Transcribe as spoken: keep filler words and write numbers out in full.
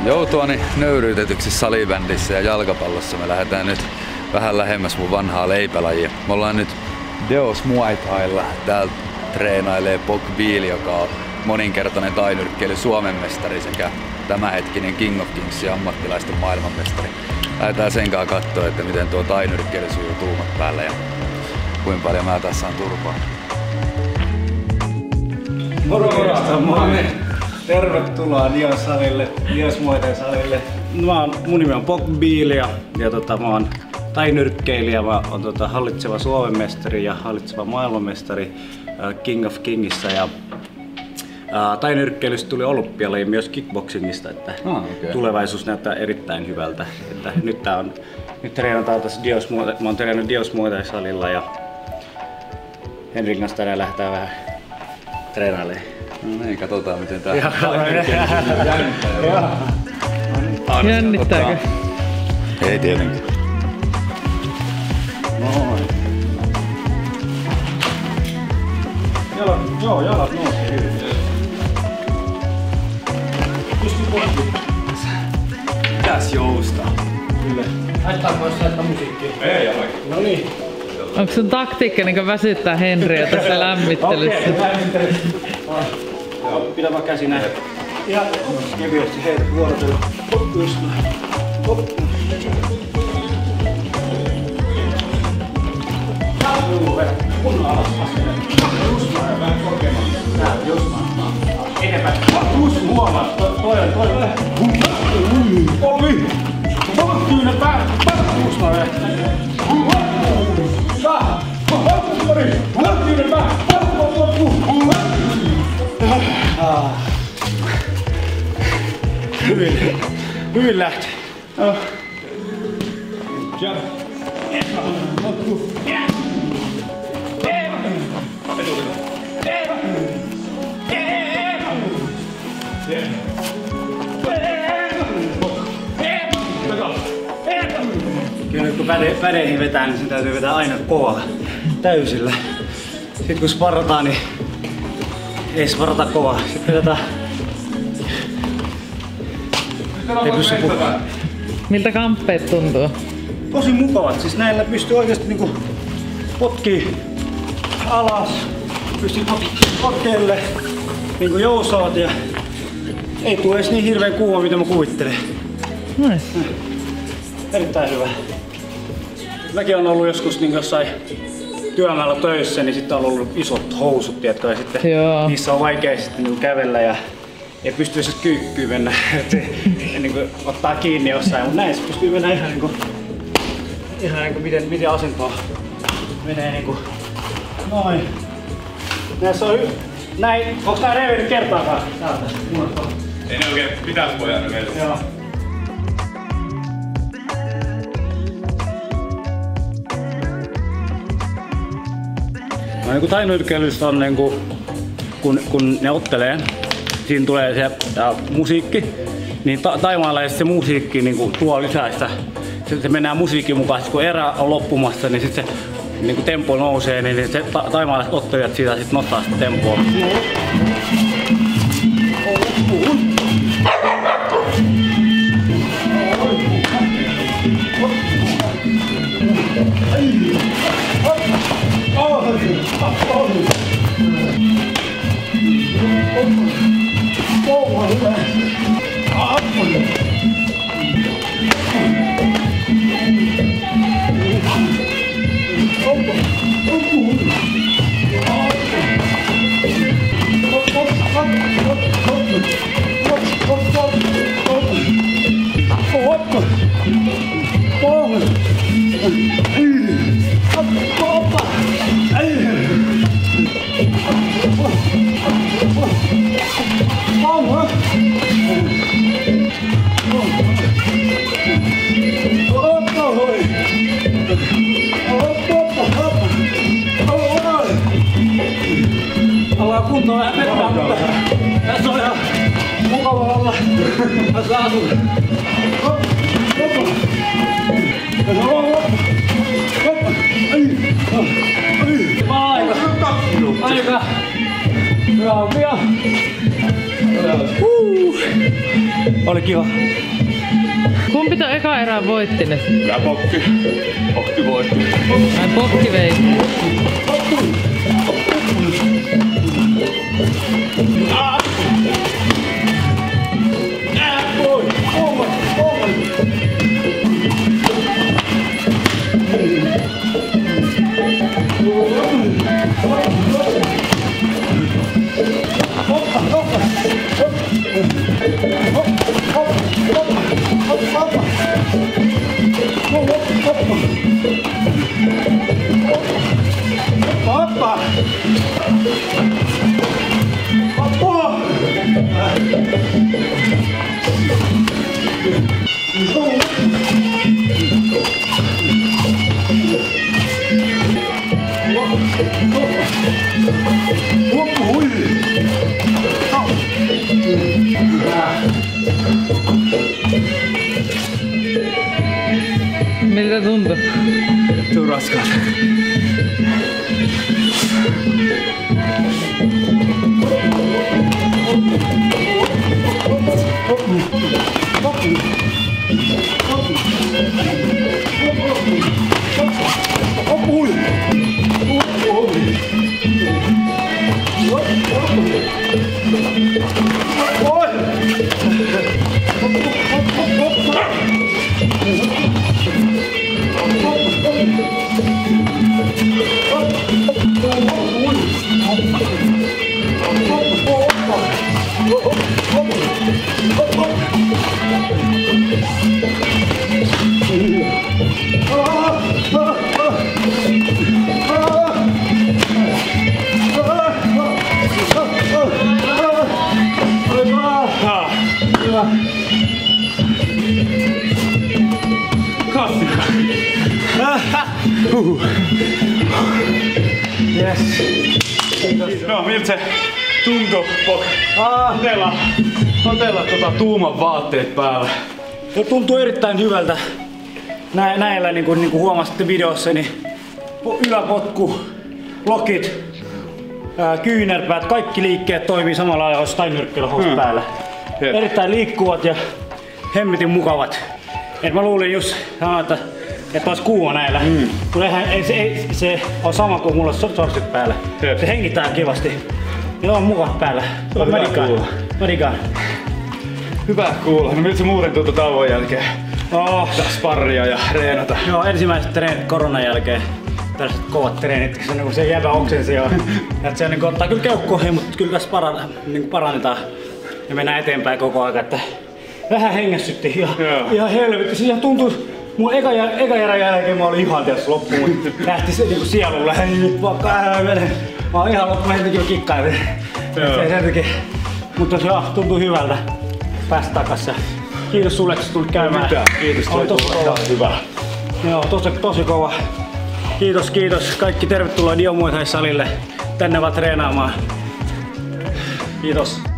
Joutuani nöyryytetyksi salibändissä ja jalkapallossa me lähdetään nyt vähän lähemmäs mun vanhaa leipälajia. Me ollaan nyt Deos Muay Thailla. Täältä treenailee Pok Bill, joka on moninkertainen tainyrkkeily Suomen mestari sekä tämänhetkinen King of Kings ja ammattilaisten maailmanmestari. Lähdetään sen kanssa katsoa, että miten tuo tainyrkkeily sujuu tuumat päälle ja kuinka paljon mä tässä on turpaa. Moro moro! Moi! Tervetuloa Dios salille, Dios Muay Thai salille. Mä oon, mun nimi on Pok Bill ja, ja tota, mä oon tainyrkkeilijä. Mä oon tota, hallitseva Suomen mestari ja hallitseva maailmanmestari äh, King of Kingissa. Ja, äh, tainyrkkeilystä tuli olympialaji myös kickboxingista, että ah, okay. Tulevaisuus näyttää erittäin hyvältä. Että nyt tää on, nyt treenataan tässä Dios Muay Thai, mä oon treenannut Dios Muay Thai salilla ja Henrin kanssa tänään lähdetään vähän treenailemaan. No niin, katsotaan miten tää jännittää. Jännittääkö? Ei tietenkin. Noin. Jalat, joo, jalat nousee hyvin. Pysty poikki. Mitäs joustaa? Kyllä. Haittaako jos laittaa musiikkia? Ei ole. No niin. Onko sun taktiikka niin väsyttää Henriä tässä lämmittelyssä? Okei, okay, lämmittelyssä. Pidä vaan käsi näin. Ja kevyesti heitä vuorotella. Hop, just näin. Hop. Juu, vedä. Kunnon alas askeleen. Just näin, vähän korkeamman. Tää, just näin. Enempää. Just huomaa. Toi on, toi on. Ovi! Kyynä päälle. Just näin. Saa! Kyynä päälle. Hyvin, hyvin lähti. Oh. Jump. Kyllä kun päde, pädeihin vetää, niin sen täytyy vetää aina kovaa täysillä. Sitten kun sparrataan, niin ei sparrata kovaa. Sitten vedetään. Ei pysty puhumaan. Miltä kamppeet tuntuu? Tosi mukavat. Siis näillä pystyy oikeesti niinku potkii alas. Pystyy potkeelle niinku jousaat ja ei tule edes niin hirveen kuuma mitä mä kuvittelen. Nice. Erittäin hyvä. Mäkin on ollut joskus niinku jossain työmaalla töissä, niin sitten on ollut isot housut, tiedätkö, ja sitten joo. Niissä on vaikea sitten niinku kävellä ja ei pysty edes kyykkyyn mennä, että niinku ottaa kiinni jossain, mutta näissä pystyy mennä ihan niinku, ihan niinku miten, miten asentoa menee niinku noin. Näissä on näin, onks nää revennyt kertaakaan täältä? Ei ne oikein pitäis pojana vielä. Joo. No niin kuin tainyrkkeilyssä on niin kuin, kun, kun ne ottelee, siinä tulee se ja, musiikki, niin ta Taimaalla se musiikki niin kuin, tuo lisää sitä, se, se mennään musiikin mukaan, sit kun erä on loppumassa, niin sitten se niin kuin tempo nousee, niin se ta taimaalaiset ottelijat siitä sit nostaa sitä tempoa. Ollaan kuntoon vähän vettä, mutta tässä on ihan mukava olla. Tässä asuu. Hoppa, hoppa. Tässä on hoppa. Hoppa. Ai, ai. Aika. Aika. Hyvä on pian. Uh. Oli kiva. Kumpi ton eka erään voitti nyt? Kyllä Pokki. Pokki voitti. Ai Pokki vei. Hoppa! Hoppa! Miltä tuntuu? Tuu raskaan. Yes. No, miltä se tuntuu, Pok? Ah, Otella, otella tota tuuman vaatteet päällä. tuntuu erittäin hyvältä. Nä, näillä niin kuin, niin kuin huomasitte videossa, niin yläpotku, lokit, ää, kyynärpäät, kaikki liikkeet toimii samalla lailla, jos tainyrkkeillä housut hmm. päällä. Jep. Erittäin liikkuvat ja hemmetin mukavat. Et mä luulin just, että, että olisi kuuma näillä. Mm. Kun eihän, ei, se, ei, se on sama kuin mulla sortsit päällä. Jep. Se hengittää kivasti. Ja ne on mukavat päällä. On Mä hyvä digaan. kuulla. Mä digaan. Hyvä kuulla. No miltä se muuten tuntui tauon jälkeen? Oh. Taas sparria ja reenata. Joo, ensimmäiset treenit koronan jälkeen. Tällaiset kovat treenit, kun se, niin se jäbä oksensi jo. Että se niin ottaa kyllä keukkoihin, mutta kyllä tässä para, niin parannetaan. Ja mennään eteenpäin koko ajan. Että vähän hengästytti ihan, ihan helvetti. Se ihan tuntui, mun eka, eka erän jälkeen mä olin ihan tässä loppuun, mutta lähti se niin sielulle. Nyt vaikka ää, menen. Mä oon ihan loppuun, mä jotenkin kikkailin. Mutta se tuntui hyvältä päästä takas. Kiitos sulle, kun tulit käymään. Mitä? Kiitos, toi tosi kova. Hyvä. Joo, tosi, tosi kova. Kiitos, kiitos. Kaikki tervetuloa Dio Muay Thai salille tänne vaan treenaamaan. Kiitos.